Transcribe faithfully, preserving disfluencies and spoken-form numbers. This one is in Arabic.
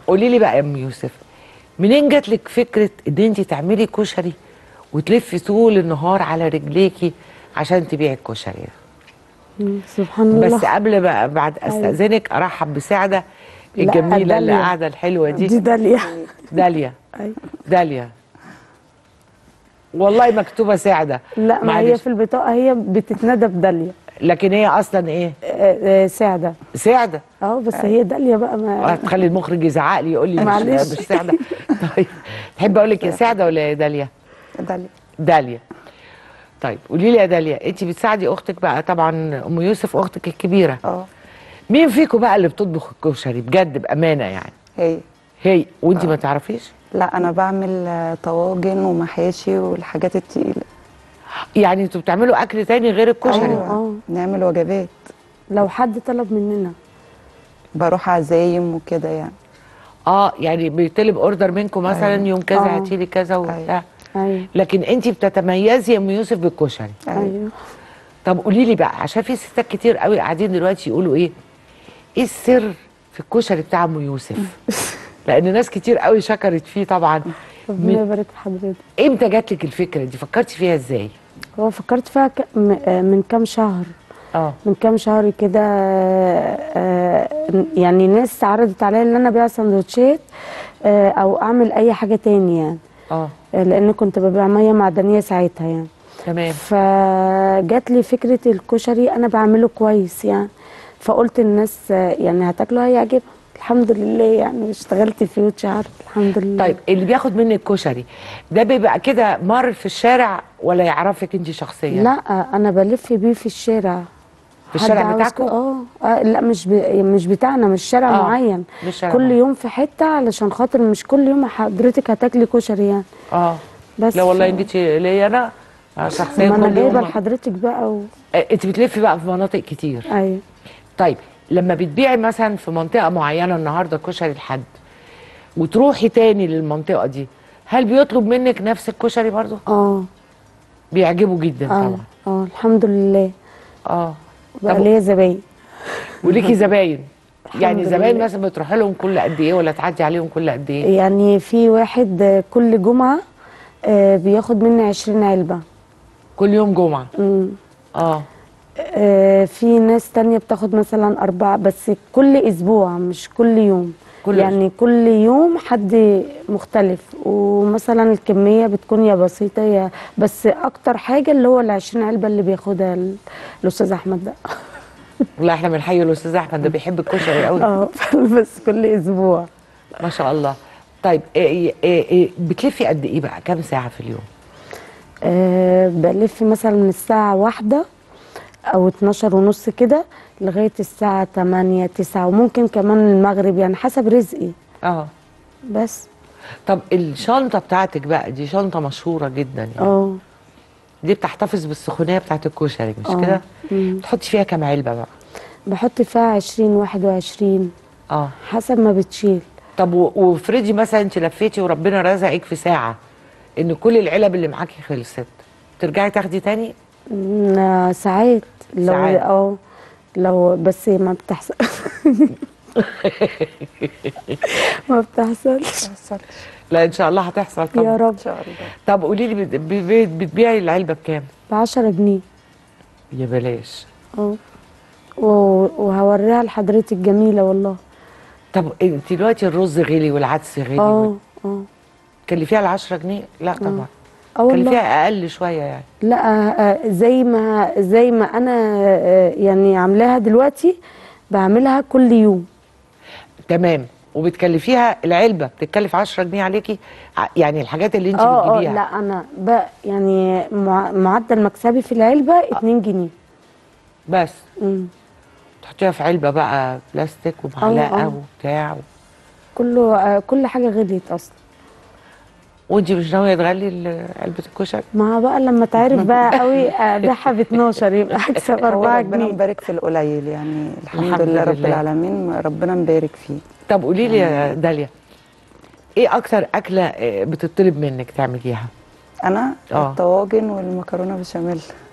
قولي لي بقى يا ام يوسف، منين جات لك فكره ان انت تعملي كشري وتلفي طول النهار على رجليكي عشان تبيعي الكشري؟ سبحان الله. بس قبل بقى بعد استاذنك ارحب بسعده الجميله اللي قاعده الحلوه دي. دي داليا. داليا. داليا والله مكتوبه سعده. لا، ما هي في البطاقه هي بتتندى بداليا، لكن هي اصلا ايه؟ آه آه سعده. سعده اه بس آه. هي داليا بقى. ما هتخلي المخرج يزعق لي يقول لي مش, مش سعده. طيب تحب اقول لك يا سعده ولا يا داليا؟ داليا. داليا. طيب قولي لي يا داليا، انت بتساعدي اختك بقى طبعا، ام يوسف اختك الكبيره. اه. مين فيكم بقى اللي بتطبخ الكشري بجد بامانه يعني؟ هي. هي. وانت ما تعرفيش؟ لا انا بعمل طواجن ومحاشي والحاجات التقيله. يعني انتوا بتعملوا اكل تاني غير الكشري؟ ايوه اه نعمل وجبات لو حد طلب مننا. بروح عزايم وكده يعني. اه يعني بيطلب اوردر منكم مثلا أيوة. يوم كذا هاتي لي كذا وبتاع. ايوه. لكن انت بتتميزي يا ام يوسف بالكشري. ايوه. طب قولي لي بقى، عشان في ستات كتير قوي قاعدين دلوقتي يقولوا ايه؟ ايه السر في الكشري بتاع ام يوسف؟ لان ناس كتير قوي شكرت فيه طبعا. ربنا يبارك في حضرتك. امتى جات لك الفكره دي؟ فكرتي فيها ازاي؟ هو فكرت فيها ك... من كام شهر. اه من كام شهر كده. آه يعني ناس عرضت عليا ان انا ابيع سندوتشات آه او اعمل اي حاجه تاني يعني. اه لان كنت ببيع ميه معدنيه ساعتها يعني. تمام. فجات لي فكره الكشري انا بعمله كويس يعني، فقلت الناس يعني هتاكله هيعجبها. الحمد لله يعني اشتغلت فيه واتشهرت الحمد لله. طيب اللي بياخد منك كشري ده بيبقى كده مر في الشارع ولا يعرفك انت شخصيا؟ لا انا بلف بيه في الشارع. في الشارع بتاعكم؟ اه اه لا مش ب... مش بتاعنا، مش شارع آه. معين. مش شارع كل معين. يوم في حته علشان خاطر مش كل يوم حضرتك هتاكلي كشري يعني. اه بس لا والله انت ليا انا شخصيا ما كل انا يوم. جايبه لحضرتك بقى و... انت بتلفي بقى في مناطق كتير. ايوه. طيب لما بتبيعي مثلا في منطقه معينه النهارده كشري لحد وتروحي تاني للمنطقه دي، هل بيطلب منك نفس الكشري برضه؟ اه بيعجبه جدا آه. طبعا. اه الحمد لله. اه بقى ليا زباين. وليكي زباين؟ يعني زباين مثلا بتروحي لهم كل قد ايه ولا تعدي عليهم كل قد ايه؟ يعني في واحد كل جمعه آه بياخد مني عشرين علبه. كل يوم جمعه؟ امم اه آه في ناس تانية بتاخد مثلا أربعة، بس كل أسبوع مش كل يوم. كل يعني أسبوع. كل يوم حد مختلف، ومثلا الكمية بتكون يا بسيطة يا بس أكتر حاجة اللي هو العشرين علبة اللي بياخدها الأستاذ أحمد ده. والله احنا بنحيي الأستاذ أحمد ده بيحب الكشري قوي. اه بس كل أسبوع. ما شاء الله. طيب إيه إيه إيه بتلفي قد إيه بقى؟ كام ساعة في اليوم؟ أه بلف مثلا من الساعة واحدة او اتناشر ونص كده لغايه الساعه تمانية تسعة، وممكن كمان المغرب يعني حسب رزقي. اه بس. طب الشنطه بتاعتك بقى دي شنطه مشهوره جدا يعني. اه دي بتحتفظ بالسخونيه بتاعت الكشري مش كده؟ بتحطي فيها كام علبه بقى؟ بحط فيها عشرين واحد وعشرين. اه حسب ما بتشيل. طب وافرضي مثلا انت لفيتي وربنا رزقك في ساعه ان كل العلب اللي معاكي خلصت، ترجعي تاخدي تاني؟ ساعات. لو ساعات اه لو بس ما بتحصل. ما بتحصلش. لا ان شاء الله هتحصل طبعا يا رب ان شاء الله. طب قولي لي بتبيعي العلبه بكام؟ ب عشرة جنيه. يا بلاش. اه وهوريها لحضرتك جميله والله. طب انت دلوقتي الرز غلي والعدس غلي اه اه كلفيها ال عشرة جنيه؟ لا طبعا. اه كلفيها اقل شويه يعني. لا زي ما زي ما انا يعني عاملاها دلوقتي بعملها كل يوم. تمام. وبتكلفيها العلبه بتتكلف عشرة جنيه عليكي يعني الحاجات اللي انت اه بتجيبيها؟ اه لا انا بقى يعني معدل مكسبي في العلبه اتنين جنيه بس. امم تحطيها في علبه بقى بلاستيك ومعلقه وبتاع و... كله آه كل حاجه غليت اصلا. وانت مش ناويه تغلي علبه الكشري؟ ما بقى لما تعرف بقى قوي ابيعها ب اتناشر يبقى اكسب أربعة جنيه. ربنا مبارك في القليل يعني. الحمد, الحمد لله رب العالمين ربنا مبارك فيه. طب قولي لي يا داليا، ايه اكتر اكله بتطلب منك تعمليها؟ انا آه. الطواجن والمكرونه بشاميل.